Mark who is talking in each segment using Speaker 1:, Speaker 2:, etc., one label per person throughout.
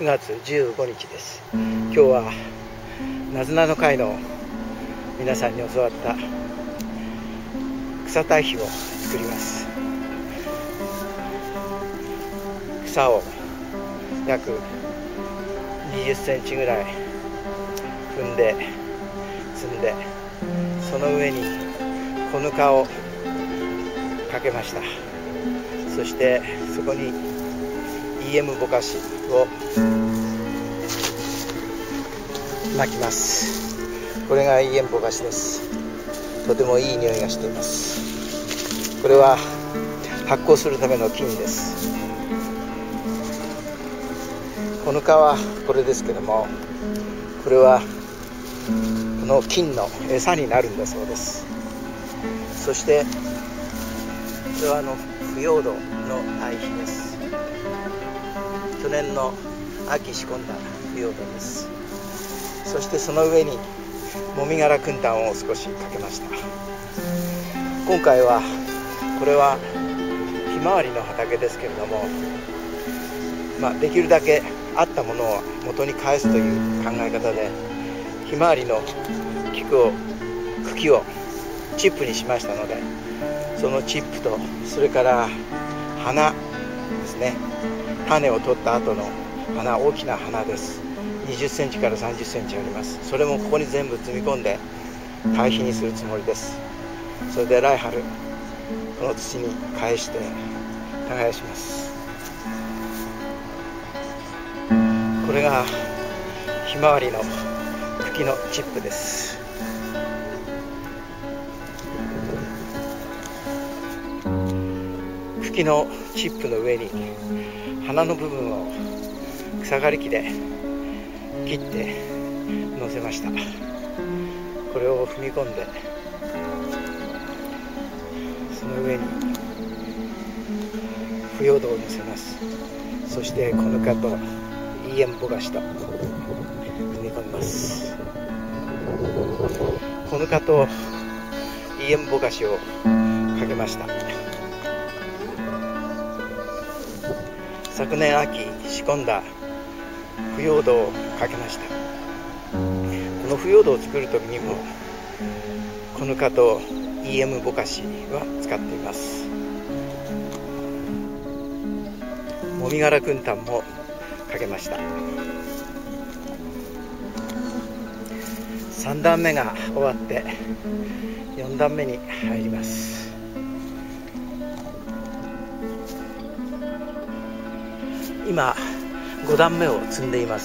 Speaker 1: 9月15日です。今日はなずなの会の皆さんに教わった草堆肥を作ります。草を約20センチぐらい踏んで積んで、その上に小ぬかをかけました。そしてそこに EM ぼかしを巻きます。これが EM ぼかしです。とてもいい匂いがしています。これは発酵するための菌です。小ぬかはこれですけども、これはこの菌の餌になるんだそうです。そしてこれは腐葉土の堆肥です。去年の秋仕込んだ腐葉土です。そしてその上にもみ殻くん炭を少しかけました。今回はこれはひまわりの畑ですけれども、できるだけあったものを元に返すという考え方で、ひまわりの茎をチップにしましたので、そのチップとそれから花ですね、種を取った後の花、大きな花です。20センチから30センチあります。それもここに全部積み込んで堆肥にするつもりです。それで来春この土に返して耕します。これがひまわりの茎のチップです。茎のチップの上に花の部分を草刈り機で切って乗せました。これを踏み込んで、その上に腐葉土を乗せます。そして小ぬかと EM ぼかしと踏み込みます。小ぬかと EM ぼかしをかけました。昨年秋仕込んだ腐葉土をかけました。この腐葉土を作る時にも小ぬかと EM ぼかしは使っています。もみ殻くん炭もかけました。3段目が終わって4段目に入ります。今5段目を積んでいます。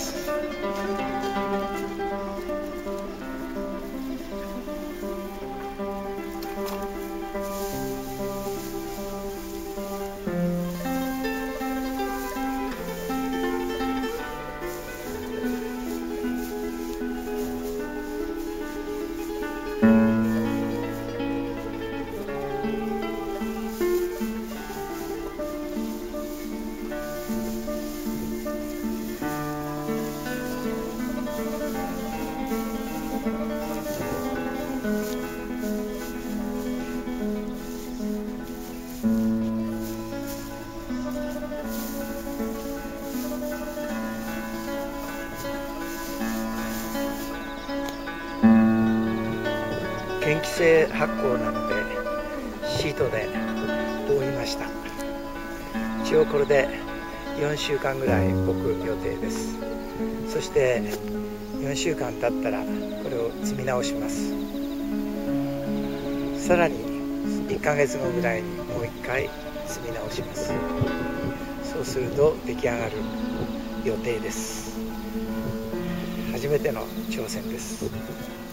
Speaker 1: 嫌気性発酵なのでシートで覆いました。一応これで4週間ぐらい置く予定です。そして4週間経ったらこれを積み直します。さらに1ヶ月後ぐらいにもう1回積み直します。そうすると出来上がる予定です。初めての挑戦です。